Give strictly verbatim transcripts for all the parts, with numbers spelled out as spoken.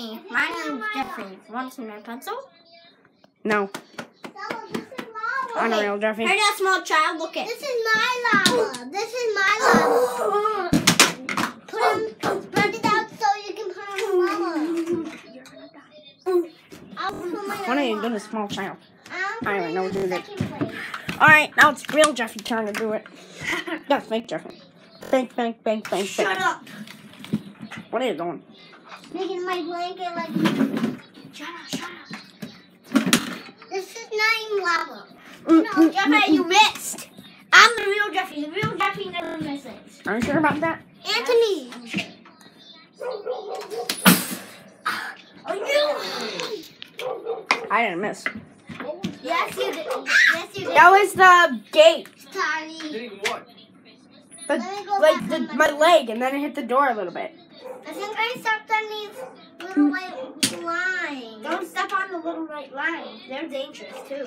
me. My name's Jeffy. Want to see my pencil? No. Unreal, Jeffy. Here's a small child. Look at. This is my lava. This is my lava. Put him, spread it out so you can put on the lava. I'll put my What are you doing, a small child? I'm I don't know what to do. second place. Alright, now it's real Jeffy turn to do it. That's fake Jeffy. Fake, fake, fake, fake, Shut fake. up. What are you doing? Making my blanket like. Shut up. Shut up. This is not even lava. Mm, No, mm, Jeffy, mm, you missed. I'm the real Jeffy. The real Jeffy never misses. Are you sure about that? Anthony. Are you? I didn't miss. Yes, you did. Yes, you did. That was the gate. Tiny. The, Let me go like back the, on my my board. leg, and then it hit the door a little bit. I think I stepped on these little white lines. Don't step on the little white lines. They're dangerous too.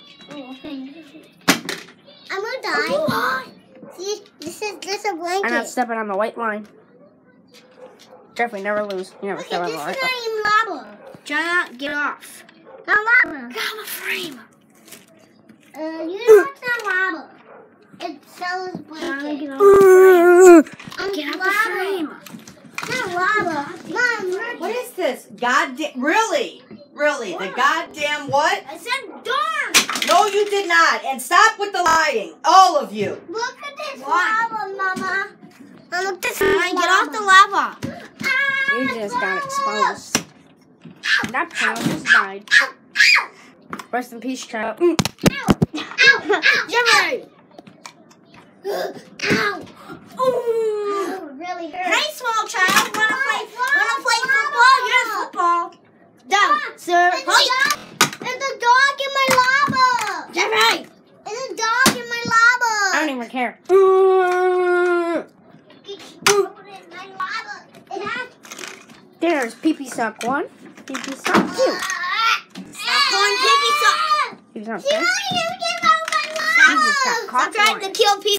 I'm gonna die. See, this is this is a blanket. I'm not stepping on the white line. Jeffy, never lose. You never Look step at on this the is white not line. even lava. Jonah, get off. Not lava. Get out of the frame. Uh, you know it's not lava. It sells blanket. Get out Mm. Get of the frame. Not lava. Mom, look. What is this? Goddamn, really? Really? The goddamn what? I said darn. No, you did not. And stop with the lying. All of you. Look at this Why? lava, Mama. Oh, look, this is Fine, lava. get off the lava. Ah, You just got lava. exposed. That child just died. Ow, ow, Rest in peace, child. Mm. ow, ow, ow, Jeffy. ow. Ooh, it really hurt. Hey, small child. Wanna play? Why? Wanna play Why? football? Here's football. Down, sir. There's a dog, there's a dog in my lava. Jeffy. There's a dog in my lava. I don't even care. Put it in my lava. It has. There's pee-pee suck one. Pee-pee suck two. Stop calling pee-pee suck. He's not She there. wanted to get out of my lava. He just got Stop caught. trying to kill people.